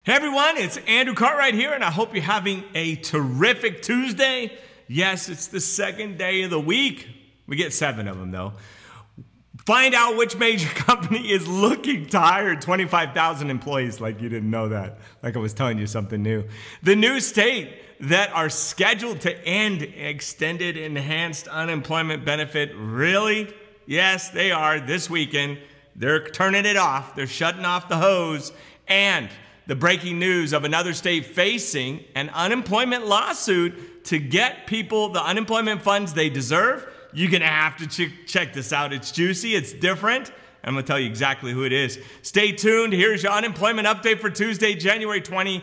Hey everyone, it's Andrew Cartwright here, and I hope you're having a terrific Tuesday. Yes, it's the second day of the week. We get 7 of them though. Find out which major company is looking to hire 25,000 employees, like you didn't know that, like I was telling you something new. The new state that are scheduled to end extended enhanced unemployment benefit, really? Yes, they are this weekend. They're turning it off. They're shutting off the hose. And the breaking news of another state facing an unemployment lawsuit to get people the unemployment funds they deserve. You're going to have to check this out. It's juicy. It's different. I'm going to tell you exactly who it is. Stay tuned. Here's your unemployment update for Tuesday, January 29th,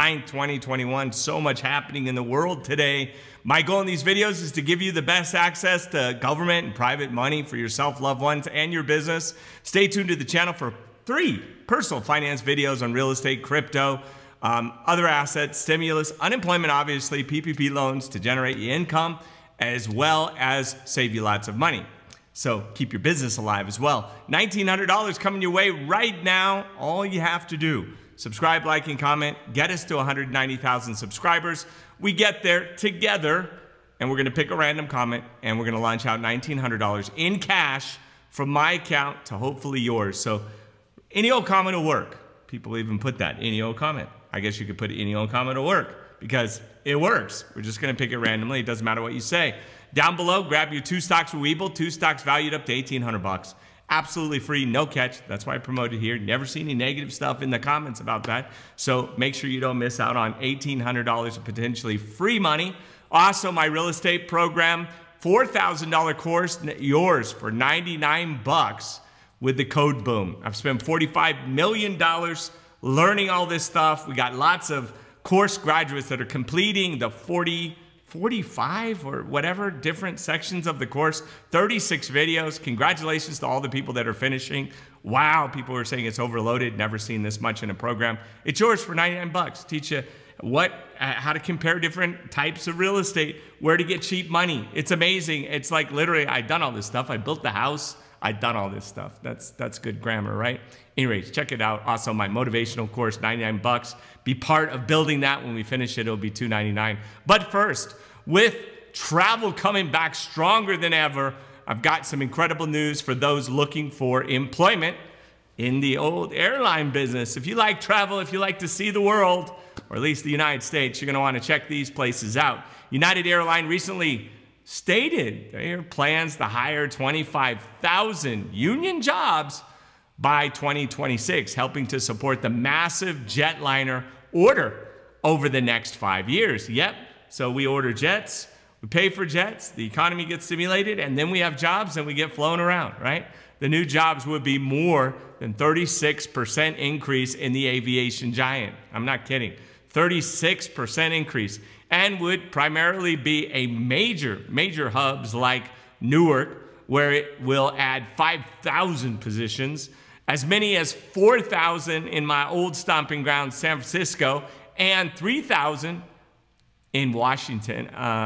2021. So much happening in the world today. My goal in these videos is to give you the best access to government and private money for yourself, loved ones, and your business. Stay tuned to the channel for 3 personal finance videos on real estate, crypto, other assets, stimulus, unemployment, obviously, PPP loans to generate you income, as well as save you lots of money. So keep your business alive as well. $1,900 coming your way right now. All you have to do, subscribe, like, and comment. Get us to 190,000 subscribers. We get there together, and we're going to pick a random comment, and we're going to launch out $1,900 in cash from my account to hopefully yours. So any old comment will work. People even put that, any old comment. I guess you could put any old comment will work because it works. We're just going to pick it randomly. It doesn't matter what you say. Down below, grab your 2 stocks from Webull, 2 stocks valued up to $1,800. Absolutely free, no catch. That's why I promote it here. Never see any negative stuff in the comments about that. So make sure you don't miss out on $1,800 of potentially free money. Also, my real estate program, $4,000 course, yours for $99 with the code BOOM. I've spent $45 million learning all this stuff. We got lots of course graduates that are completing the 45 or whatever different sections of the course, 36 videos. Congratulations to all the people that are finishing. Wow, people are saying it's overloaded, never seen this much in a program. It's yours for $99. Teach you how to compare different types of real estate, where to get cheap money. It's amazing. It's like literally, I've done all this stuff. I built the house. I've done all this stuff. That's good grammar, right? Anyways, check it out. Also, my motivational course, $99. Be part of building that. When we finish it, it'll be $299. But first, with travel coming back stronger than ever, I've got some incredible news for those looking for employment in the old airline business. If you like travel, if you like to see the world, or at least the United States, you're going to want to check these places out. United Airlines recently stated their plans to hire 25,000 union jobs by 2026, helping to support the massive jetliner order over the next 5 years. Yep, so we order jets, we pay for jets, the economy gets stimulated, and then we have jobs and we get flown around, right? The new jobs would be more than 36% increase in the aviation giant. I'm not kidding. 36% increase, and would primarily be a major hubs like Newark, where it will add 5,000 positions, as many as 4,000 in my old stomping ground, San Francisco, and 3,000 in Washington,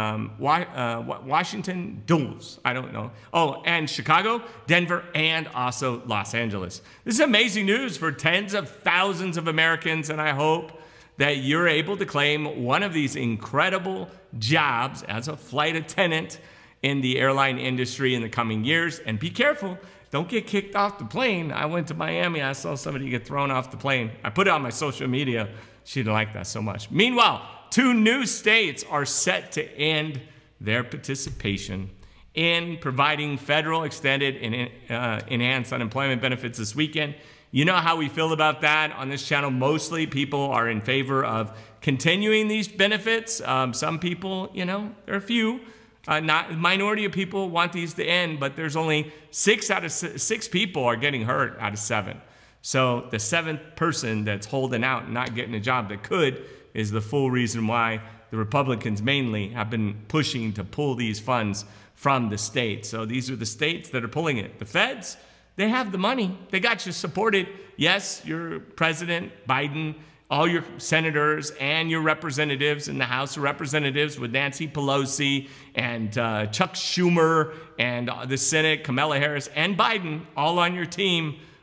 Washington Dulles, I don't know. Oh, and Chicago, Denver, and also Los Angeles. This is amazing news for tens of thousands of Americans, and I hope that you're able to claim one of these incredible jobs as a flight attendant in the airline industry in the coming years. And be careful, don't get kicked off the plane. I went to Miami, I saw somebody get thrown off the plane. I put it on my social media. She didn't like that so much. Meanwhile, 2 new states are set to end their participation in providing federal extended and enhanced unemployment benefits this weekend. You know how we feel about that on this channel. Mostly people are in favor of continuing these benefits. Some people, you know, there are a few, not a minority of people want these to end, but there's only 6 out of 6 people are getting hurt out of 7. So the 7th person that's holding out and not getting a job that could is the full reason why the Republicans mainly have been pushing to pull these funds from the states. So these are the states that are pulling it. The feds, they have the money. They got you supported. Yes, your President Biden, all your senators and your representatives in the House of Representatives with Nancy Pelosi and Chuck Schumer and the Senate, Kamala Harris and Biden, all on your team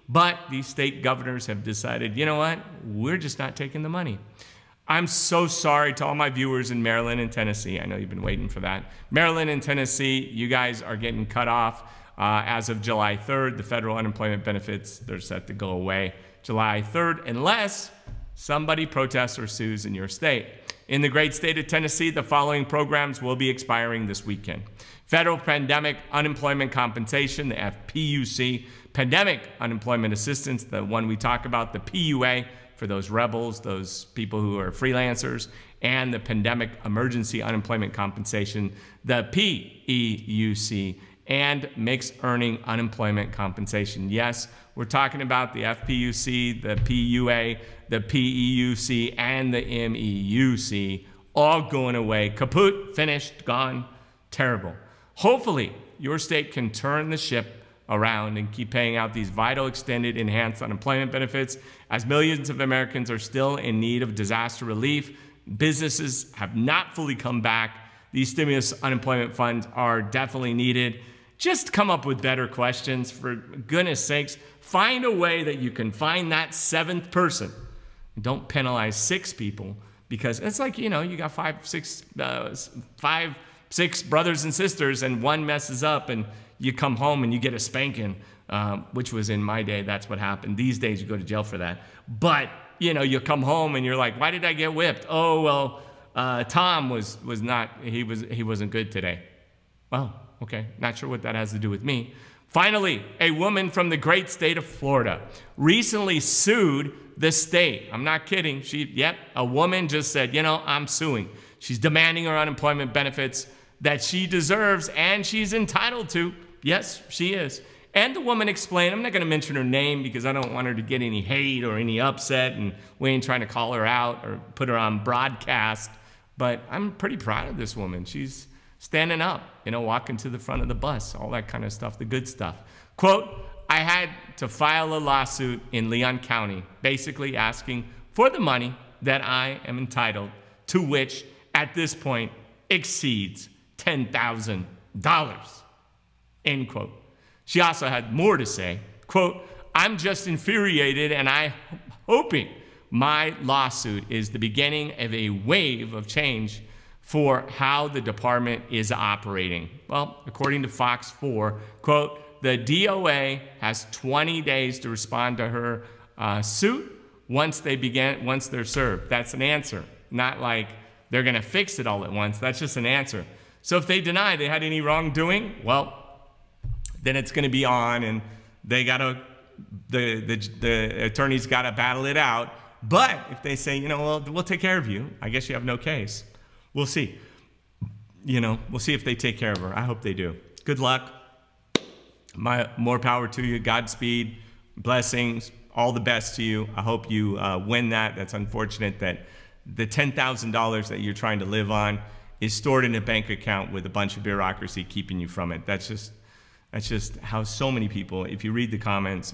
but these state governors have decided, you know what, we're just not taking the money. I'm so sorry to all my viewers in Maryland and Tennessee. I know you've been waiting for that. Maryland and Tennessee, you guys are getting cut off as of July 3rd. The federal unemployment benefits, they're set to go away July 3rd, unless somebody protests or sues in your state. In the great state of Tennessee, the following programs will be expiring this weekend. Federal Pandemic Unemployment Compensation, the FPUC, Pandemic Unemployment Assistance, the one we talk about, the PUA, for those rebels, those people who are freelancers, and the Pandemic Emergency Unemployment Compensation, the PEUC, and Mixed Earning Unemployment Compensation. Yes, we're talking about the FPUC, the PUA, the PEUC, and the MEUC, all going away. Kaput, finished, gone, terrible. Hopefully, your state can turn the ship around and keep paying out these vital, extended, enhanced unemployment benefits, as millions of Americans are still in need of disaster relief. Businesses have not fully come back. These stimulus unemployment funds are definitely needed. Just come up with better questions, for goodness sakes. Find a way that you can find that seventh person. Don't penalize 6 people, because it's like, you know, you got five, six brothers and sisters, and one messes up, and you come home and you get a spanking, which was in my day, that's what happened. These days you go to jail for that. But, you know, you come home and you're like, why did I get whipped? Oh, well, Tom he wasn't good today. Well, okay, not sure what that has to do with me. Finally, a woman from the great state of Florida recently sued the state. I'm not kidding. A woman just said, you know, I'm suing. She's demanding her unemployment benefits that she deserves and she's entitled to. Yes, she is. And the woman explained, I'm not going to mention her name because I don't want her to get any hate or any upset, and we ain't trying to call her out or put her on broadcast, but I'm pretty proud of this woman. She's standing up, you know, walking to the front of the bus, all that kind of stuff, the good stuff. Quote, I had to file a lawsuit in Leon County, basically asking for the money that I am entitled to, which at this point exceeds $10,000, end quote. She also had more to say, quote, I'm just infuriated and I'm hoping my lawsuit is the beginning of a wave of change for how the department is operating. Well, according to Fox 4, quote, the DOA has 20 days to respond to her suit once they're served. That's an answer, not like they're gonna fix it all at once. That's just an answer. So if they deny they had any wrongdoing, well, then it's gonna be on, and they gotta, the attorneys gotta battle it out. But if they say, you know, well, we'll take care of you, I guess you have no case. We'll see. You know, we'll see if they take care of her. I hope they do. Good luck. More power to you. Godspeed. Blessings. All the best to you. I hope you win that. That's unfortunate that the $10,000 that you're trying to live on is stored in a bank account with a bunch of bureaucracy keeping you from it. That's just how so many people, if you read the comments,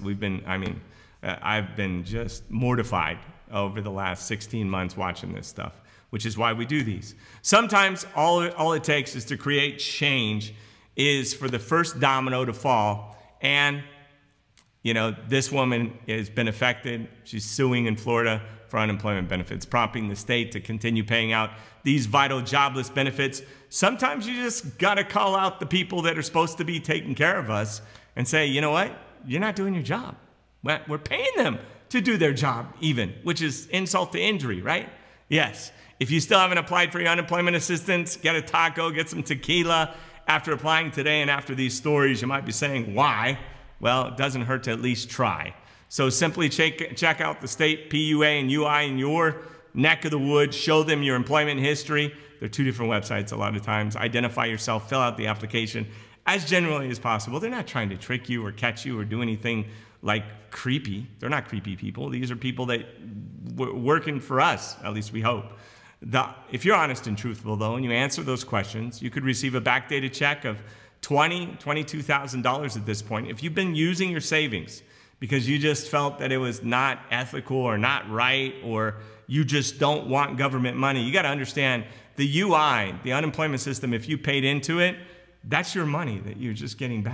I've been just mortified over the last 16 months watching this stuff, which is why we do these. Sometimes all it takes is to create change is for the first domino to fall. And, you know, this woman has been affected. She's suing in Florida for unemployment benefits, prompting the state to continue paying out these vital jobless benefits. Sometimes you just gotta call out the people that are supposed to be taking care of us and say, you know what, you're not doing your job. We're paying them to do their job even, which is insult to injury, right? Yes. If you still haven't applied for your unemployment assistance, get a taco, get some tequila. After applying today and after these stories, you might be saying, why? Well, it doesn't hurt to at least try. So simply check out the state PUA and UI in your neck of the woods, show them your employment history. They're 2 different websites a lot of times. Identify yourself, fill out the application as generally as possible. They're not trying to trick you or catch you or do anything like creepy. They're not creepy people. These are people that were working for us, at least we hope. If you're honest and truthful, though, and you answer those questions, you could receive a backdated check of $22,000 at this point. If you've been using your savings because you just felt that it was not ethical or not right, or you just don't want government money, you got to understand the UI, the unemployment system, if you paid into it, that's your money that you're just getting back.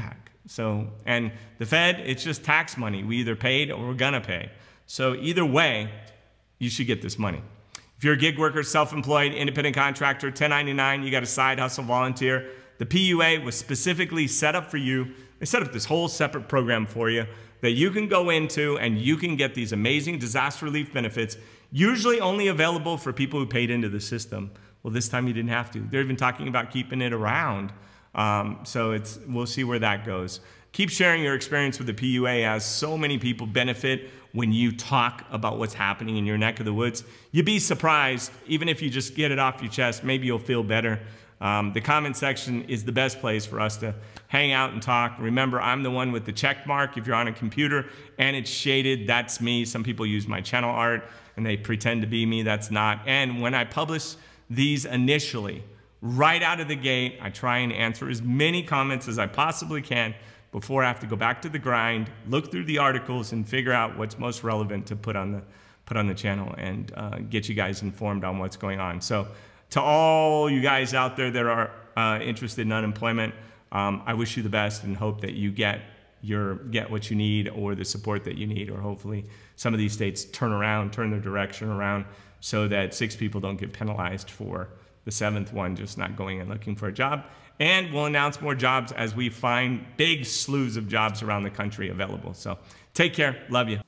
So, and the Fed, it's just tax money. We either paid or we're gonna pay. So either way, you should get this money. If you're a gig worker, self-employed, independent contractor, 1099, you got a side hustle, volunteer, the PUA was specifically set up for you. They set up this whole separate program for you that you can go into and you can get these amazing disaster relief benefits, usually only available for people who paid into the system. Well, this time you didn't have to. They're even talking about keeping it around. So we'll see where that goes. Keep sharing your experience with the PUA, as so many people benefit when you talk about what's happening in your neck of the woods. You'd be surprised, even if you just get it off your chest, maybe you'll feel better. The comment section is the best place for us to hang out and talk. Remember, I'm the one with the check mark. If you're on a computer and it's shaded, that's me. Some people use my channel art and they pretend to be me. That's not. And when I publish these initially, right out of the gate, I try and answer as many comments as I possibly can before I have to go back to the grind, look through the articles, and figure out what's most relevant to put on the channel and get you guys informed on what's going on. So to all you guys out there that are interested in unemployment, I wish you the best and hope that you get what you need or the support that you need, or hopefully some of these states turn their direction around so that 6 people don't get penalized for the 7th one just not going and looking for a job. And we'll announce more jobs as we find big slews of jobs around the country available. So take care. Love you.